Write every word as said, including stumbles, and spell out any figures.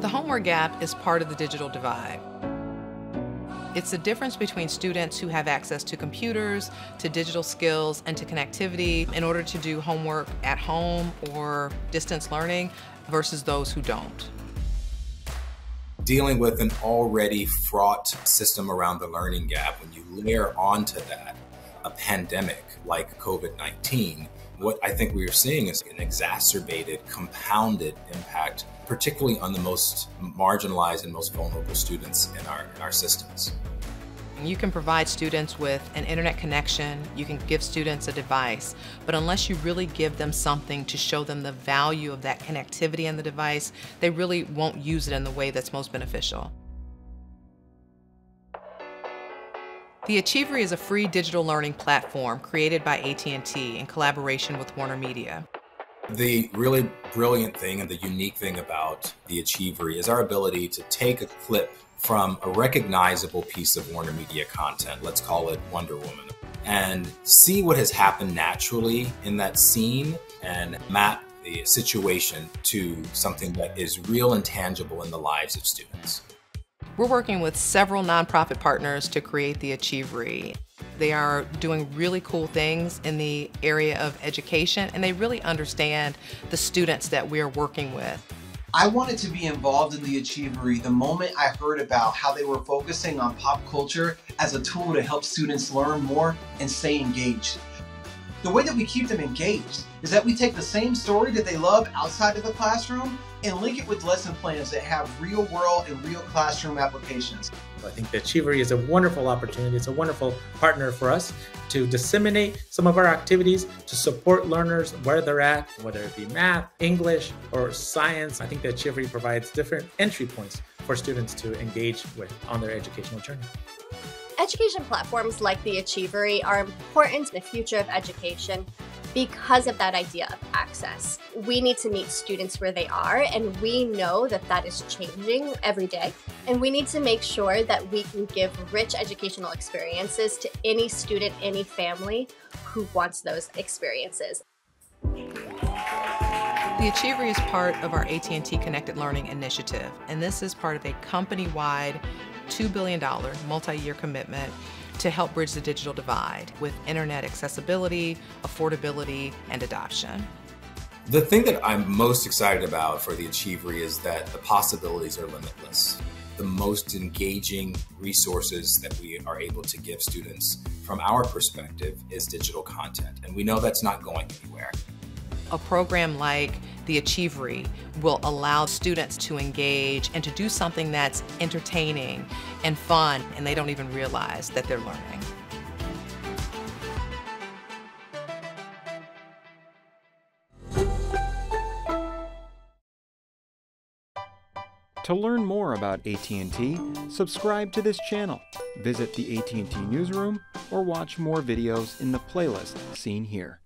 The homework gap is part of the digital divide. It's the difference between students who have access to computers, to digital skills, and to connectivity in order to do homework at home or distance learning versus those who don't. Dealing with an already fraught system around the learning gap, when you layer onto that a pandemic like COVID nineteen, what I think we are seeing is an exacerbated, compounded impact, particularly on the most marginalized and most vulnerable students in our, in our systems. You can provide students with an internet connection, you can give students a device, but unless you really give them something to show them the value of that connectivity in the device, they really won't use it in the way that's most beneficial. The Achievery is a free digital learning platform created by A T and T in collaboration with Warner Media. The really brilliant thing and the unique thing about the Achievery is our ability to take a clip from a recognizable piece of Warner Media content, let's call it Wonder Woman, and see what has happened naturally in that scene and map the situation to something that is real and tangible in the lives of students. We're working with several nonprofit partners to create the Achievery. They are doing really cool things in the area of education, and they really understand the students that we're working with. I wanted to be involved in the Achievery the moment I heard about how they were focusing on pop culture as a tool to help students learn more and stay engaged. The way that we keep them engaged is that we take the same story that they love outside of the classroom and link it with lesson plans that have real world and real classroom applications. I think the Achievery is a wonderful opportunity. It's a wonderful partner for us to disseminate some of our activities to support learners where they're at, whether it be math, English, or science. I think the Achievery provides different entry points for students to engage with on their educational journey. Education platforms like the Achievery are important in the future of education because of that idea of access. We need to meet students where they are, and we know that that is changing every day. And we need to make sure that we can give rich educational experiences to any student, any family who wants those experiences. The Achievery is part of our A T and T Connected Learning Initiative, and this is part of a company-wide two billion dollar multi-year commitment to help bridge the digital divide with internet accessibility, affordability, and adoption. The thing that I'm most excited about for the Achievery is that the possibilities are limitless. The most engaging resources that we are able to give students from our perspective is digital content, and we know that's not going anywhere. A program like the Achievery will allow students to engage and to do something that's entertaining and fun, and they don't even realize that they're learning. To learn more about A T and T, subscribe to this channel, visit the A T and T Newsroom, or watch more videos in the playlist seen here.